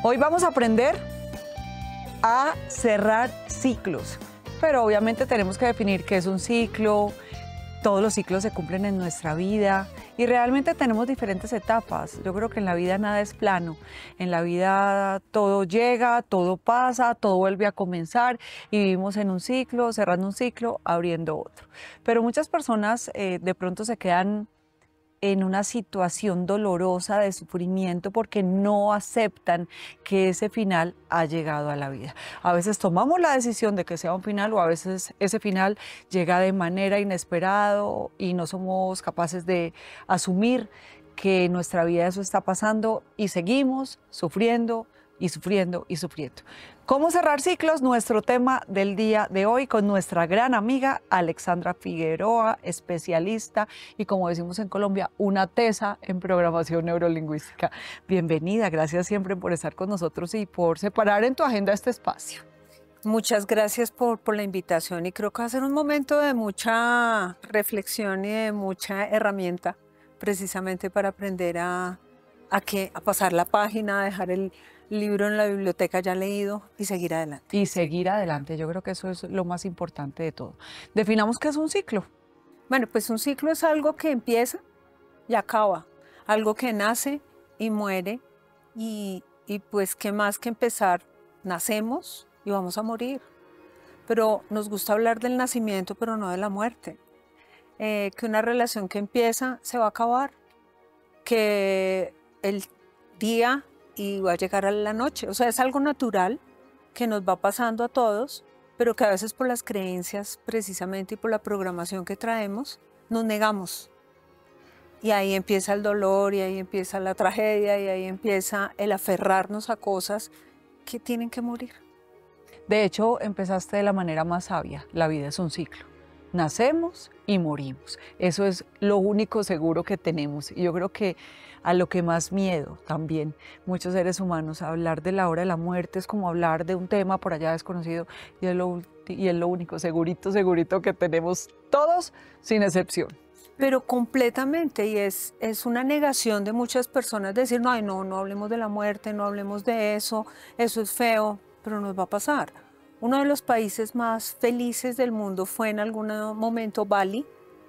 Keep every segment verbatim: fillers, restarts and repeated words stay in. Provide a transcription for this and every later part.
Hoy vamos a aprender a cerrar ciclos, pero obviamente tenemos que definir qué es un ciclo. Todos los ciclos se cumplen en nuestra vida y realmente tenemos diferentes etapas. Yo creo que en la vida nada es plano. En la vida todo llega, todo pasa, todo vuelve a comenzar y vivimos en un ciclo, cerrando un ciclo, abriendo otro. Pero muchas personas eh, de pronto se quedan en una situación dolorosa de sufrimiento porque no aceptan que ese final ha llegado a la vida. A veces tomamos la decisión de que sea un final o a veces ese final llega de manera inesperada y no somos capaces de asumir que en nuestra vida eso está pasando y seguimos sufriendo y sufriendo y sufriendo. ¿Cómo cerrar ciclos? Nuestro tema del día de hoy con nuestra gran amiga Alexandra Figueroa, especialista y, como decimos en Colombia, una tesa en programación neurolingüística. Bienvenida, gracias siempre por estar con nosotros y por separar en tu agenda este espacio. Muchas gracias por, por la invitación y creo que va a ser un momento de mucha reflexión y de mucha herramienta precisamente para aprender a, a, que, a pasar la página, a dejar el libro en la biblioteca ya leído y seguir adelante. Y seguir adelante, yo creo que eso es lo más importante de todo. Definamos qué es un ciclo. Bueno, pues un ciclo es algo que empieza y acaba, algo que nace y muere y, y pues qué más que empezar, nacemos y vamos a morir. Pero nos gusta hablar del nacimiento, pero no de la muerte. Eh, que una relación que empieza se va a acabar, que el día y va a llegar a la noche. O sea, es algo natural que nos va pasando a todos, pero que a veces por las creencias precisamente y por la programación que traemos, nos negamos. Y ahí empieza el dolor, y ahí empieza la tragedia, y ahí empieza el aferrarnos a cosas que tienen que morir. De hecho, empezaste de la manera más sabia. La vida es un ciclo. Nacemos y morimos. Eso es lo único seguro que tenemos. Y yo creo que a lo que más miedo también muchos seres humanos, hablar de la hora de la muerte es como hablar de un tema por allá desconocido y es lo, y es lo único segurito, segurito que tenemos todos sin excepción. Pero completamente, y es, es una negación de muchas personas decir, no, ay, no, no hablemos de la muerte, no hablemos de eso, eso es feo, pero nos va a pasar. Uno de los países más felices del mundo fue en algún momento Bali,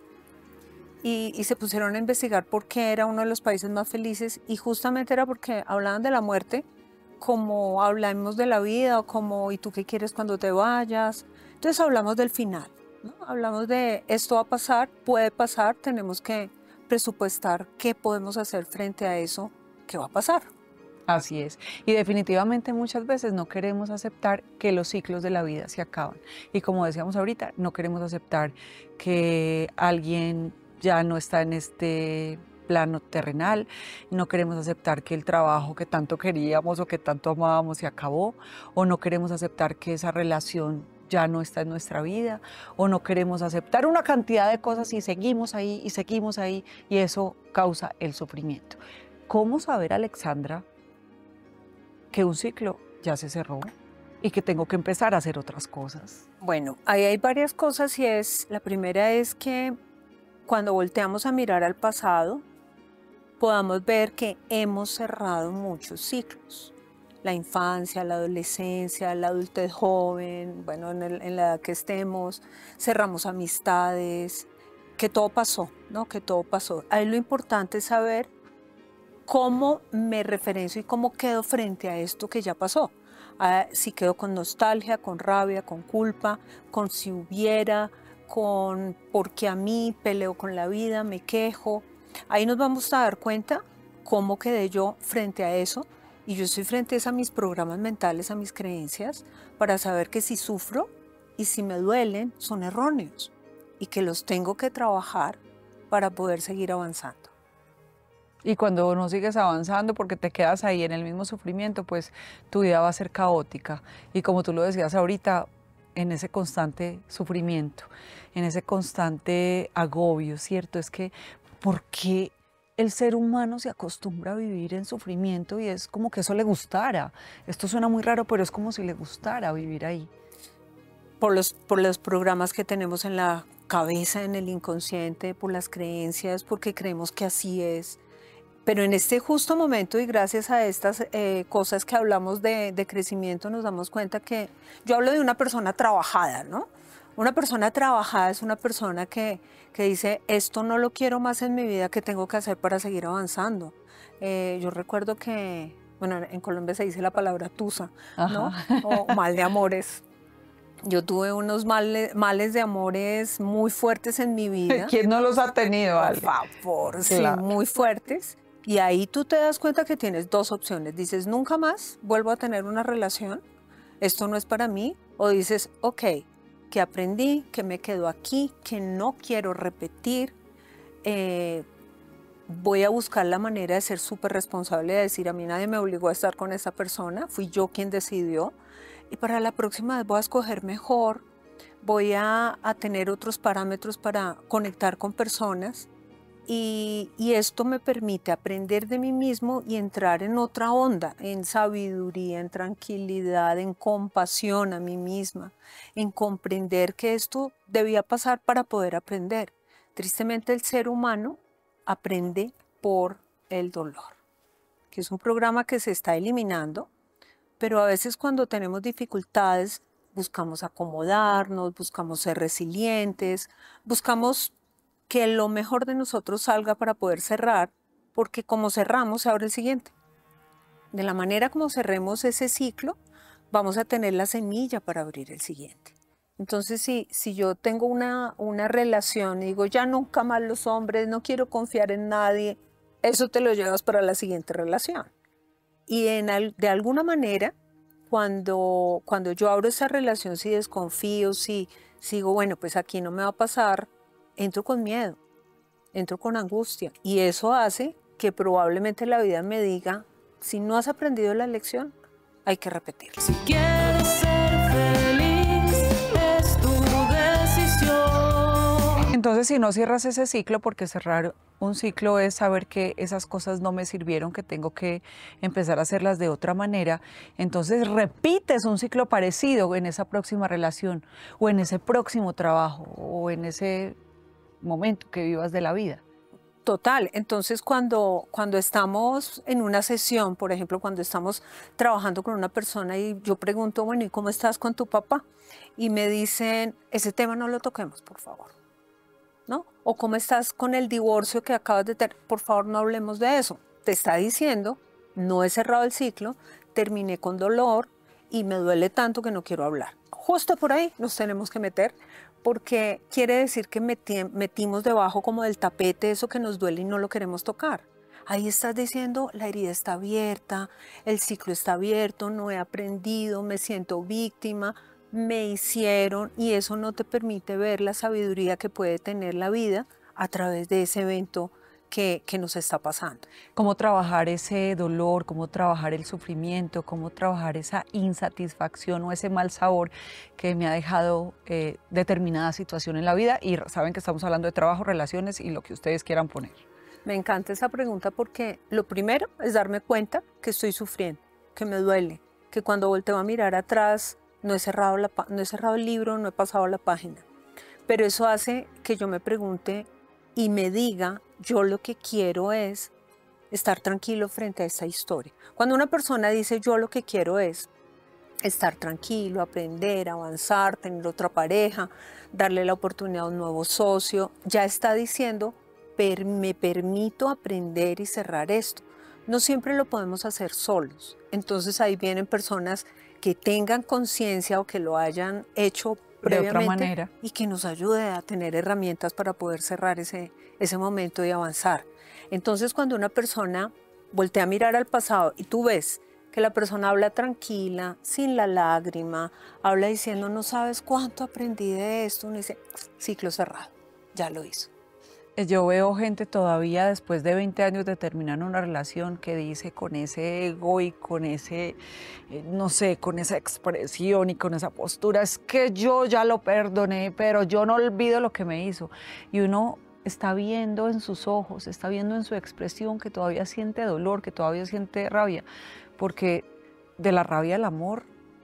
y, y se pusieron a investigar por qué era uno de los países más felices, y justamente era porque hablaban de la muerte, como hablamos de la vida, o como, ¿y tú qué quieres cuando te vayas? Entonces hablamos del final, ¿no? Hablamos de esto va a pasar, puede pasar, tenemos que presupuestar qué podemos hacer frente a eso que va a pasar. Así es. Y definitivamente muchas veces no queremos aceptar que los ciclos de la vida se acaban. Y como decíamos ahorita, no queremos aceptar que alguien ya no está en este plano terrenal, no queremos aceptar que el trabajo que tanto queríamos o que tanto amábamos se acabó, o no queremos aceptar que esa relación ya no está en nuestra vida, o no queremos aceptar una cantidad de cosas y seguimos ahí y seguimos ahí y eso causa el sufrimiento. ¿Cómo saber, Alexandra, que un ciclo ya se cerró y que tengo que empezar a hacer otras cosas? Bueno, ahí hay varias cosas y es, la primera es que cuando volteamos a mirar al pasado, podamos ver que hemos cerrado muchos ciclos. La infancia, la adolescencia, la adultez joven, bueno, en, el, en la edad que estemos, cerramos amistades, que todo pasó, ¿no? Que todo pasó. Ahí lo importante es saber cómo me referencio y cómo quedo frente a esto que ya pasó. Ah, si quedo con nostalgia, con rabia, con culpa, con si hubiera, con porque a mí peleo con la vida, me quejo. Ahí nos vamos a dar cuenta cómo quedé yo frente a eso. Y yo estoy frente a mis programas mentales, a mis creencias, para saber que si sufro y si me duelen, son erróneos y que los tengo que trabajar para poder seguir avanzando. Y cuando no sigues avanzando porque te quedas ahí en el mismo sufrimiento, pues tu vida va a ser caótica. Y como tú lo decías ahorita, en ese constante sufrimiento, en ese constante agobio, ¿cierto? Es que, ¿por qué el ser humano se acostumbra a vivir en sufrimiento y es como que eso le gustara? Esto suena muy raro, pero es como si le gustara vivir ahí. Por los, por los programas que tenemos en la cabeza, en el inconsciente, por las creencias, porque creemos que así es. Pero en este justo momento y gracias a estas eh, cosas que hablamos de, de crecimiento, nos damos cuenta que yo hablo de una persona trabajada, ¿no? Una persona trabajada es una persona que, que dice, esto no lo quiero más en mi vida, ¿qué tengo que hacer para seguir avanzando? Eh, yo recuerdo que, bueno, en Colombia se dice la palabra tusa, ¿no? Ajá. O mal de amores. Yo tuve unos males, males de amores muy fuertes en mi vida. ¿Quién no los ha tenido, Por Ale? favor, sí, Claro. muy fuertes. Y ahí tú te das cuenta que tienes dos opciones. Dices, nunca más vuelvo a tener una relación, esto no es para mí. O dices, ok, que aprendí, que me quedo aquí, que no quiero repetir. Eh, voy a buscar la manera de ser súper responsable, de decir, a mí nadie me obligó a estar con esa persona, fui yo quien decidió. Y para la próxima vez voy a escoger mejor, voy a, a tener otros parámetros para conectar con personas. Y, y esto me permite aprender de mí mismo y entrar en otra onda, en sabiduría, en tranquilidad, en compasión a mí misma, en comprender que esto debía pasar para poder aprender. Tristemente el ser humano aprende por el dolor, que es un programa que se está eliminando, pero a veces cuando tenemos dificultades buscamos acomodarnos, buscamos ser resilientes, buscamos que lo mejor de nosotros salga para poder cerrar, porque como cerramos, se abre el siguiente. De la manera como cerremos ese ciclo, vamos a tener la semilla para abrir el siguiente. Entonces, si, si yo tengo una, una relación y digo, ya nunca más los hombres, no quiero confiar en nadie, eso te lo llevas para la siguiente relación. Y en, al- de alguna manera, cuando, cuando yo abro esa relación, si desconfío, si sigo, bueno, pues aquí no me va a pasar, entro con miedo, entro con angustia. Y eso hace que probablemente la vida me diga, si no has aprendido la lección, hay que repetirla. Si quieres ser feliz, es tu decisión. Entonces, si no cierras ese ciclo, porque cerrar un ciclo es saber que esas cosas no me sirvieron, que tengo que empezar a hacerlas de otra manera, entonces repites un ciclo parecido en esa próxima relación, o en ese próximo trabajo, o en ese momento que vivas de la vida. Total, entonces cuando, cuando estamos en una sesión, por ejemplo, cuando estamos trabajando con una persona y yo pregunto, bueno, ¿y cómo estás con tu papá? Y me dicen, ese tema no lo toquemos, por favor, ¿no? O ¿cómo estás con el divorcio que acabas de tener? Por favor, no hablemos de eso. Te está diciendo, no he cerrado el ciclo, terminé con dolor y me duele tanto que no quiero hablar. Justo por ahí nos tenemos que meter, porque quiere decir que meti- metimos debajo como del tapete eso que nos duele y no lo queremos tocar. Ahí estás diciendo, la herida está abierta, el ciclo está abierto, no he aprendido, me siento víctima, me hicieron, y eso no te permite ver la sabiduría que puede tener la vida a través de ese evento que, que nos está pasando. Cómo trabajar ese dolor, cómo trabajar el sufrimiento, cómo trabajar esa insatisfacción o ese mal sabor que me ha dejado eh, determinada situación en la vida. Y saben que estamos hablando de trabajo, relaciones y lo que ustedes quieran poner. Me encanta esa pregunta porque lo primero es darme cuenta que estoy sufriendo, que me duele, que cuando volteo a mirar atrás no he cerrado, la, pa- no he cerrado el libro, no he pasado la página. Pero eso hace que yo me pregunte y me diga, yo lo que quiero es estar tranquilo frente a esta historia. Cuando una persona dice, yo lo que quiero es estar tranquilo, aprender, avanzar, tener otra pareja, darle la oportunidad a un nuevo socio, ya está diciendo, "Per- me permito aprender y cerrar esto". No siempre lo podemos hacer solos. Entonces ahí vienen personas que tengan conciencia o que lo hayan hecho De otra previamente manera. y que nos ayude a tener herramientas para poder cerrar ese, ese momento y avanzar. Entonces cuando una persona voltea a mirar al pasado y tú ves que la persona habla tranquila, sin la lágrima, habla diciendo, no sabes cuánto aprendí de esto, uno dice, ciclo cerrado, ya lo hizo. Yo veo gente todavía después de veinte años de terminar una relación que dice con ese ego y con ese, eh, no sé, con esa expresión y con esa postura, es que yo ya lo perdoné, pero yo no olvido lo que me hizo. Y uno está viendo en sus ojos, está viendo en su expresión que todavía siente dolor, que todavía siente rabia, porque de la rabia al amor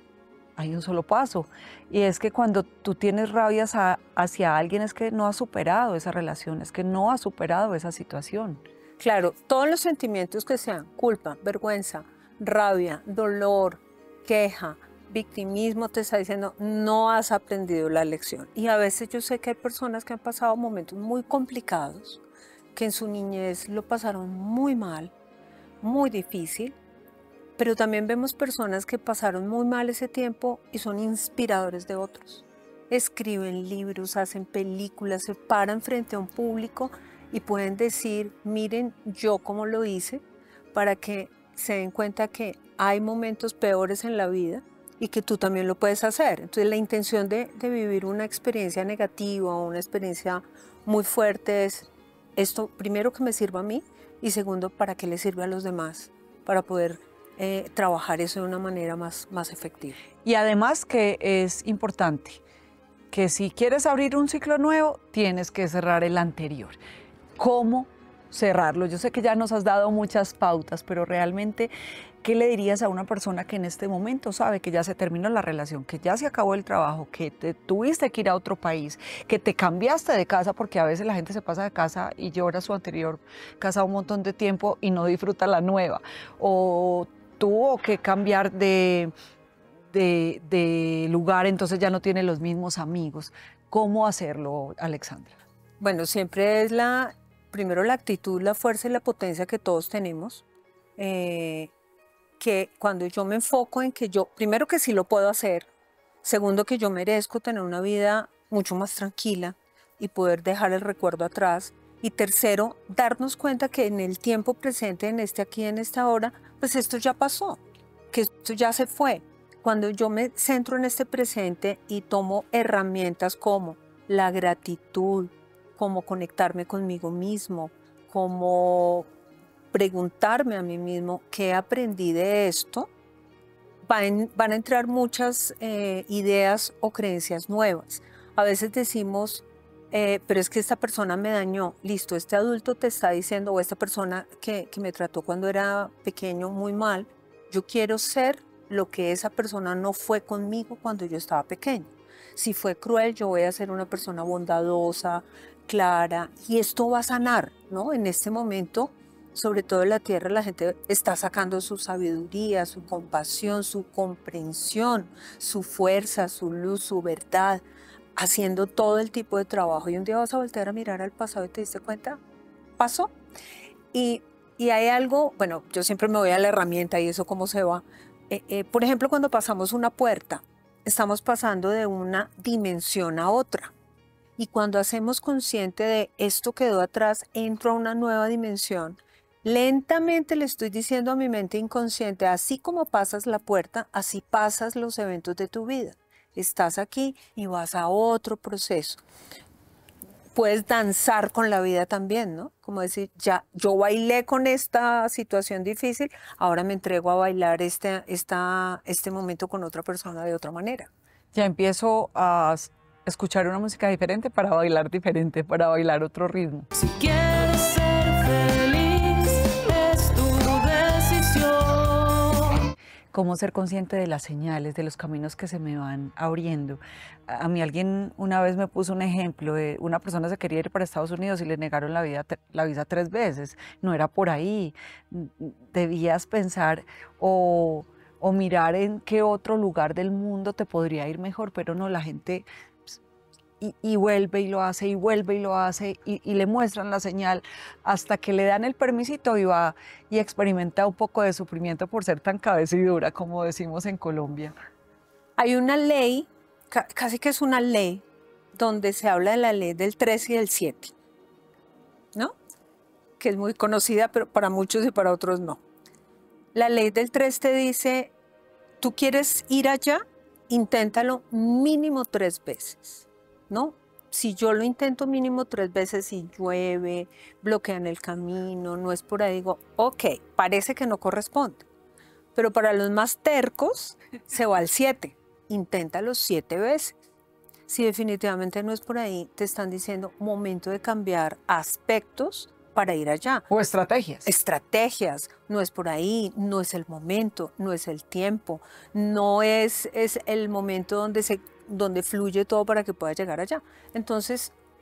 hay un solo paso, y es que cuando tú tienes rabias a- hacia alguien es que no has superado esa relación, es que no has superado esa situación. Claro, todos los sentimientos que sean culpa, vergüenza, rabia, dolor, queja, victimismo, te está diciendo no has aprendido la lección. Y a veces yo sé que hay personas que han pasado momentos muy complicados, que en su niñez lo pasaron muy mal, muy difícil, pero también vemos personas que pasaron muy mal ese tiempo y son inspiradores de otros. Escriben libros, hacen películas, se paran frente a un público y pueden decir, miren yo cómo lo hice, para que se den cuenta que hay momentos peores en la vida y que tú también lo puedes hacer. Entonces la intención de, de vivir una experiencia negativa o una experiencia muy fuerte es esto, primero que me sirva a mí y segundo para que le sirva a los demás, para poder eh, trabajar eso de una manera más, más efectiva. Y además que es importante que si quieres abrir un ciclo nuevo, tienes que cerrar el anterior. ¿Cómo cerrarlo? Yo sé que ya nos has dado muchas pautas, pero realmente, ¿qué le dirías a una persona que en este momento sabe que ya se terminó la relación, que ya se acabó el trabajo, que te tuviste que ir a otro país, que te cambiaste de casa, porque a veces la gente se pasa de casa y llora su anterior casa un montón de tiempo y no disfruta la nueva, o tuvo que cambiar de, de, de lugar, entonces ya no tiene los mismos amigos? ¿Cómo hacerlo, Alexandra? Bueno, siempre es la, primero la actitud, la fuerza y la potencia que todos tenemos. Eh, que cuando yo me enfoco en que yo, primero que sí lo puedo hacer, segundo que yo merezco tener una vida mucho más tranquila y poder dejar el recuerdo atrás, y tercero, darnos cuenta que en el tiempo presente, en este aquí, en esta hora, pues esto ya pasó, que esto ya se fue. Cuando yo me centro en este presente y tomo herramientas como la gratitud, como conectarme conmigo mismo, como preguntarme a mí mismo qué aprendí de esto, van, van a entrar muchas eh, ideas o creencias nuevas. A veces decimos, eh, pero es que esta persona me dañó. Listo, este adulto te está diciendo, o esta persona que, que me trató cuando era pequeño muy mal, yo quiero ser lo que esa persona no fue conmigo cuando yo estaba pequeño. Si fue cruel, yo voy a ser una persona bondadosa, clara, y esto va a sanar, ¿no? En este momento, sobre todo en la tierra, la gente está sacando su sabiduría, su compasión, su comprensión, su fuerza, su luz, su verdad, haciendo todo el tipo de trabajo. Y un día vas a voltear a mirar al pasado y te diste cuenta, pasó. Y, y hay algo, bueno, yo siempre me voy a la herramienta y eso cómo se va. Eh, eh, por ejemplo, cuando pasamos una puerta, estamos pasando de una dimensión a otra. Y cuando hacemos consciente de esto quedó atrás, entro a una nueva dimensión, lentamente le estoy diciendo a mi mente inconsciente, así como pasas la puerta, así pasas los eventos de tu vida. Estás aquí y vas a otro proceso. Puedes danzar con la vida también, ¿no? Como decir, ya, yo bailé con esta situación difícil, ahora me entrego a bailar este, esta, este momento con otra persona de otra manera. Ya empiezo a s- escuchar una música diferente para bailar diferente, para bailar otro ritmo. Si quieres ser feliz, es tu decisión. Cómo ser consciente de las señales, de los caminos que se me van abriendo. A a mí alguien una vez me puso un ejemplo de una persona se quería ir para Estados Unidos y le negaron la, vida, tre- la visa tres veces. No era por ahí. Mm, mm, Debías pensar o, o mirar en qué otro lugar del mundo te podría ir mejor, pero no, la gente ps, y, y vuelve y lo hace, y vuelve y lo hace, y, y le muestran la señal hasta que le dan el permisito y va y experimenta un poco de sufrimiento por ser tan cabecidura, como decimos en Colombia. Hay una ley, ca- casi que es una ley, donde se habla de la ley del tres y del siete, ¿no? Que es muy conocida, pero para muchos y para otros no. La ley del tres te dice, tú quieres ir allá, inténtalo mínimo tres veces, ¿no? Si yo lo intento mínimo tres veces y llueve, bloquean el camino, no es por ahí, digo, ok, parece que no corresponde. Pero para los más tercos, se va al siete. Inténtalo siete veces. Si definitivamente no es por ahí, te están diciendo momento de cambiar aspectos para ir allá. O estrategias. Estrategias, no es por ahí, no es el momento, no es el tiempo, no es, es el momento donde, se, donde fluye todo para que pueda llegar allá. Entonces,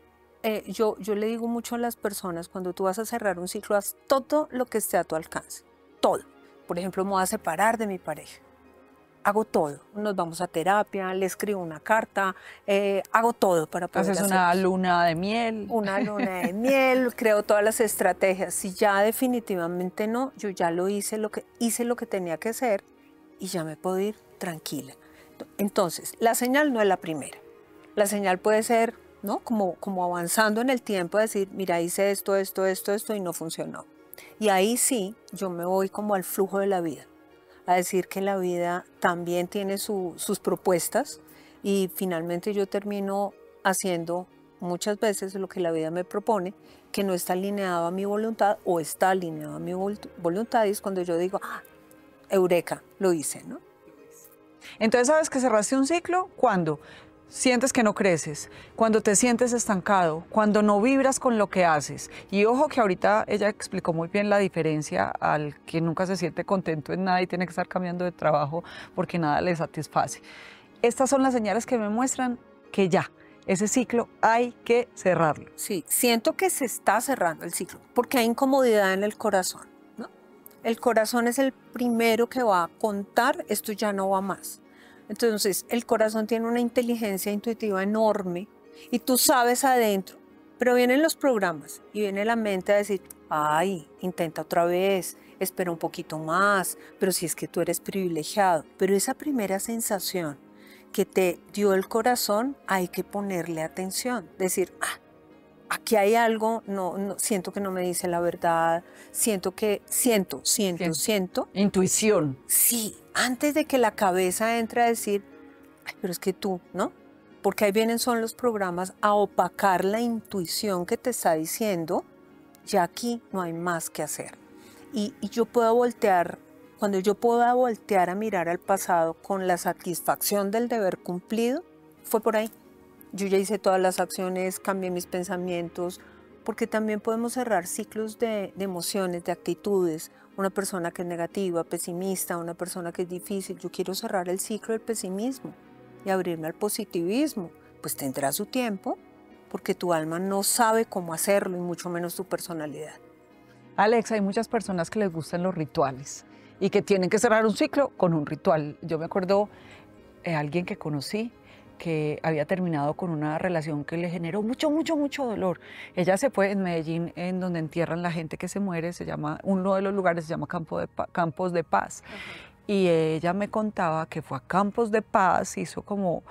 eh, yo, yo le digo mucho a las personas, cuando tú vas a cerrar un ciclo, haz todo lo que esté a tu alcance, todo. Por ejemplo, me voy a separar de mi pareja. Hago todo. Nos vamos a terapia, le escribo una carta, eh, hago todo para poder Haces hacer una luna de miel. una luna de miel, creo todas las estrategias. Si ya definitivamente no, yo ya lo hice, lo que, hice lo que tenía que hacer y ya me puedo ir tranquila. Entonces, la señal no es la primera. La señal puede ser, ¿no? Como, como avanzando en el tiempo, decir, mira, hice esto, esto, esto, esto y no funcionó. Y ahí sí, yo me voy como al flujo de la vida, a decir que la vida también tiene su, sus propuestas y finalmente yo termino haciendo muchas veces lo que la vida me propone, que no está alineado a mi voluntad o está alineado a mi voluntad, y es cuando yo digo, ah, eureka, lo hice, ¿no? Entonces, ¿sabes que cerraste un ciclo? ¿Cuándo? Sientes que no creces, cuando te sientes estancado, cuando no vibras con lo que haces. Y ojo que ahorita ella explicó muy bien la diferencia al que nunca se siente contento en nada y tiene que estar cambiando de trabajo porque nada le satisface. Estas son las señales que me muestran que ya, ese ciclo hay que cerrarlo. Sí, siento que se está cerrando el ciclo porque hay incomodidad en el corazón, ¿no? El corazón es el primero que va a contar, esto ya no va más. Entonces, el corazón tiene una inteligencia intuitiva enorme y tú sabes adentro, pero vienen los programas y viene la mente a decir, ay, intenta otra vez, espera un poquito más, pero si es que tú eres privilegiado. Pero esa primera sensación que te dio el corazón, hay que ponerle atención, decir, ah, aquí hay algo, no, no, siento que no me dice la verdad, siento que, siento, siento, Siento. siento. Intuición. Sí, antes de que la cabeza entre a decir, ay, pero es que tú, ¿no? Porque ahí vienen son los programas a opacar la intuición que te está diciendo, ya aquí no hay más que hacer. Y, y yo puedo voltear, cuando yo pueda voltear a mirar al pasado con la satisfacción del deber cumplido, fue por ahí. Yo ya hice todas las acciones, cambié mis pensamientos, porque también podemos cerrar ciclos de, de emociones, de actitudes. Una persona que es negativa, pesimista, una persona que es difícil. Yo quiero cerrar el ciclo del pesimismo y abrirme al positivismo. Pues tendrá su tiempo, porque tu alma no sabe cómo hacerlo y mucho menos tu personalidad. Alex, hay muchas personas que les gustan los rituales y que tienen que cerrar un ciclo con un ritual. Yo me acuerdo de alguien que conocí que había terminado con una relación que le generó mucho, mucho, mucho dolor. Ella se fue en Medellín, en donde entierran la gente que se muere, se llama, uno de los lugares se llama Campo de Pa- Campos de Paz. Uh-huh. Y ella me contaba que fue a Campos de Paz, hizo como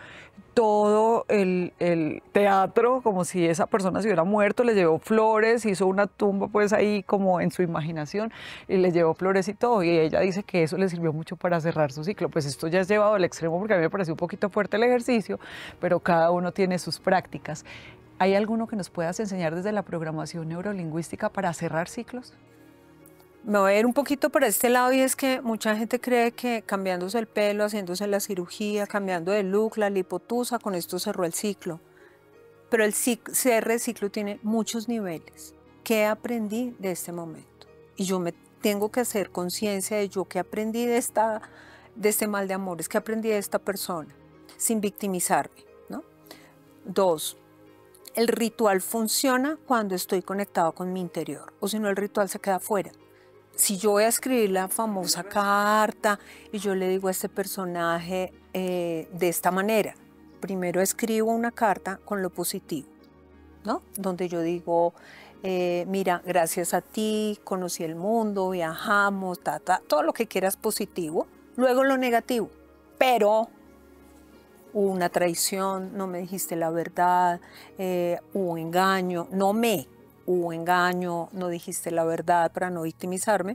todo el, el teatro, como si esa persona se hubiera muerto, le llevó flores, hizo una tumba pues ahí como en su imaginación y le llevó flores y todo. Y ella dice que eso le sirvió mucho para cerrar su ciclo. Pues esto ya es llevado al extremo porque a mí me pareció un poquito fuerte el ejercicio, pero cada uno tiene sus prácticas. ¿Hay alguno que nos puedas enseñar desde la programación neurolingüística para cerrar ciclos? Me voy a ir un poquito por este lado y es que mucha gente cree que cambiándose el pelo, haciéndose la cirugía, cambiando de look, la lipotusa, con esto cerró el ciclo. Pero el cierre de ciclo tiene muchos niveles. ¿Qué aprendí de este momento? Y yo me tengo que hacer conciencia de yo qué aprendí de, esta, de este mal de amores, qué aprendí de esta persona, sin victimizarme, ¿no? Dos, el ritual funciona cuando estoy conectado con mi interior, o si no el ritual se queda fuera. Si yo voy a escribir la famosa carta y yo le digo a este personaje eh, de esta manera, primero escribo una carta con lo positivo, ¿no? Donde yo digo, eh, mira, gracias a ti, conocí el mundo, viajamos, ta, ta, todo lo que quieras positivo. Luego lo negativo, pero hubo una traición, no me dijiste la verdad, eh, hubo engaño, no me... hubo engaño, no dijiste la verdad para no victimizarme,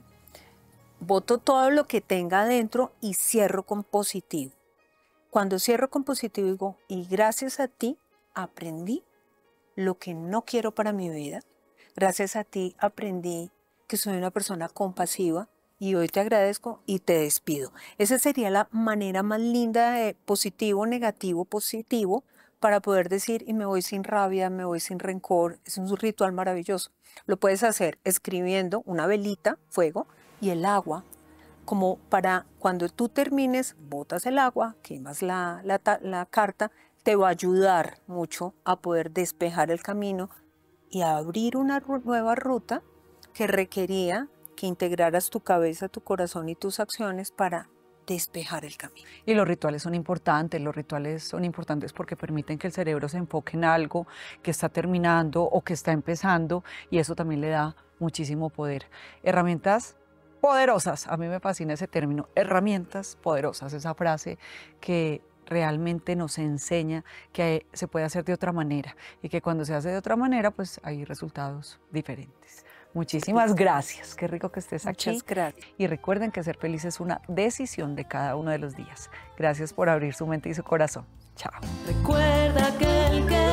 boto todo lo que tenga adentro y cierro con positivo. Cuando cierro con positivo digo, y gracias a ti aprendí lo que no quiero para mi vida, gracias a ti aprendí que soy una persona compasiva y hoy te agradezco y te despido. Esa sería la manera más linda de positivo, negativo, positivo, para poder decir, y me voy sin rabia, me voy sin rencor. Es un ritual maravilloso. Lo puedes hacer escribiendo una velita, fuego, y el agua, como para cuando tú termines, botas el agua, quemas la, la, la carta, te va a ayudar mucho a poder despejar el camino y abrir una ru- nueva ruta que requería que integraras tu cabeza, tu corazón y tus acciones para despejar el camino. Y los rituales son importantes, los rituales son importantes porque permiten que el cerebro se enfoque en algo que está terminando o que está empezando y eso también le da muchísimo poder. Herramientas poderosas, a mí me fascina ese término, herramientas poderosas, esa frase que realmente nos enseña que se puede hacer de otra manera y que cuando se hace de otra manera pues hay resultados diferentes. Muchísimas gracias, qué rico que estés aquí. Muchas gracias. Y recuerden que ser feliz es una decisión de cada uno de los días. Gracias por abrir su mente y su corazón. Chao. Recuerda que el que